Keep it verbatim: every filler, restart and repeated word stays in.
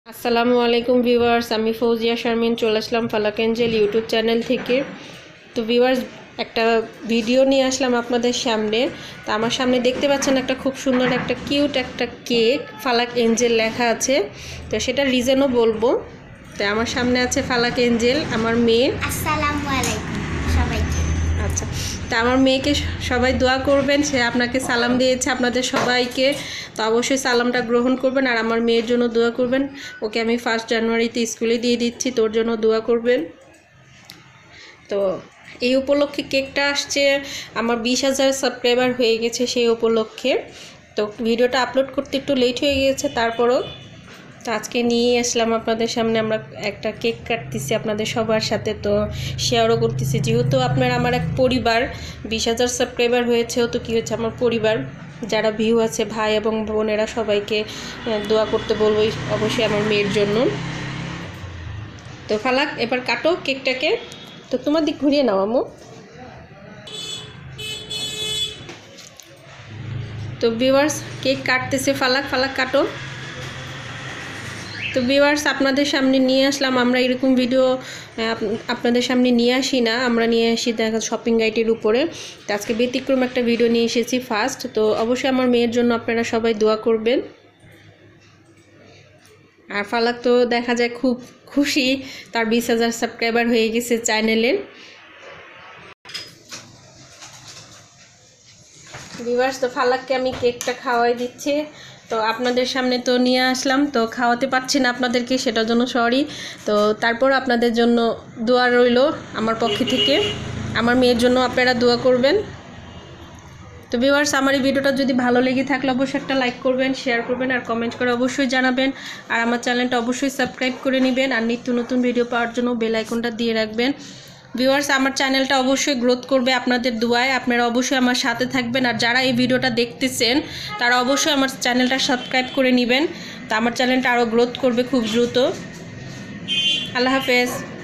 আসসালামু আলাইকুম ভিউয়ার্স, আমি ফৌজিয়া শারমিন চলে আসলাম ফালাক এঞ্জেল ইউটিউব চ্যানেল থেকে। তো ভিউয়ার্স, একটা ভিডিও নিয়ে আসলাম আপনাদের সামনে। তো আমার সামনে দেখতে পাচ্ছেন একটা খুব সুন্দর একটা কিউট একটা কেক, ফালাক এঞ্জেল লেখা আছে। তো সেটার রিজনও বলবো। তো আমার সামনে আছে ফালাক এঞ্জেল, আমার মেয়ে। আসসালামু আলাইকুম সবাইকে। আচ্ছা, তা আমার মেয়েকে সবাই দোয়া করবেন, সে আপনাকে সালাম দিয়েছে আপনাদের সবাইকে। তো অবশ্যই সালামটা গ্রহণ করবেন আর আমার মেয়ের জন্য দোয়া করবেন। ওকে আমি ফার্স্ট জানুয়ারিতে স্কুলে দিয়ে দিচ্ছি, তোর জন্য দোয়া করবেন। তো এই উপলক্ষে কেকটা আসছে, আমার বিশ হাজার সাবস্ক্রাইবার হয়ে গেছে সেই উপলক্ষে। তো ভিডিওটা আপলোড করতে একটু লেট হয়ে গিয়েছে, তারপরও তো আজকে নিয়ে আসলাম আপনাদের সামনে। আমরা একটা কেক কাটতেছি আপনাদের সবার সাথে, তো শেয়ারও করতেছি। যেহেতু আপনার আমার এক পরিবার, বিশ হাজার সাবস্ক্রাইবার হয়েছেও তো কী হচ্ছে, আমার পরিবার যারা ভিউ আছে, ভাই এবং বোনেরা, সবাইকে দোয়া করতে বলবো অবশ্যই আমার মেয়ের জন্য। তো ফালাক, এবার কাটো কেকটাকে। তো তোমার দিক ঘুরিয়ে নাও আম্মু। তো ভিউয়ার্স, কেক কাটতেছে ফালাক, ফালাক কাটো। তো ভিউয়ার্স, আপনাদের সামনে নিয়ে আসলাম। আমরা এরকম ভিডিও আপনাদের সামনে নিয়ে আসি না, আমরা নিয়ে আসি দেখা শপিং গাইডের উপরে। তো আজকে ব্যতিক্রম একটা ভিডিও নিয়ে এসেছি ফার্স্ট। তো অবশ্যই আমার মেয়ের জন্য আপনারা সবাই দোয়া করবেন। আর ফালাক তো দেখা যায় খুব খুশি, তার বিশ হাজার সাবস্ক্রাইবার হয়ে গেছে চ্যানেলের। ভিউয়ার্স, তো ফালাককে আমি কেকটা খাওয়াই দিচ্ছি। তো আপনাদের সামনে তো নিয়ে আসলাম, তো খাওয়াতে পারছি না আপনাদেরকে, সেটার জন্য সরি। তো তারপর আপনাদের জন্য দোয়া রইল আমার পক্ষে থেকে, আমার মেয়ের জন্য আপনারা দোয়া করবেন। তো ভিউয়ার্স, আমার এই ভিডিওটা যদি ভালো লেগে থাকলে অবশ্যই একটা লাইক করবেন, শেয়ার করবেন আর কমেন্ট করে অবশ্যই জানাবেন। আর আমার চ্যানেলটা অবশ্যই সাবস্ক্রাইব করে নেবেন আর নিত্য নতুন ভিডিও পাওয়ার জন্য বেল আইকনটা দিয়ে রাখবেন। ভিউয়ার্স, আমার চ্যানেলটা অবশ্যই গ্রোথ করবে আপনাদের দোয়ায়, আপনারা অবশ্যই আমার সাথে থাকবেন। আর যারা এই ভিডিওটা দেখতেছেন তারা অবশ্যই আমার চ্যানেলটা সাবস্ক্রাইব করে নেবেন, তা আমার চ্যানেলটা আরও গ্রোথ করবে খুব দ্রুত। আল্লাহ হাফেজ।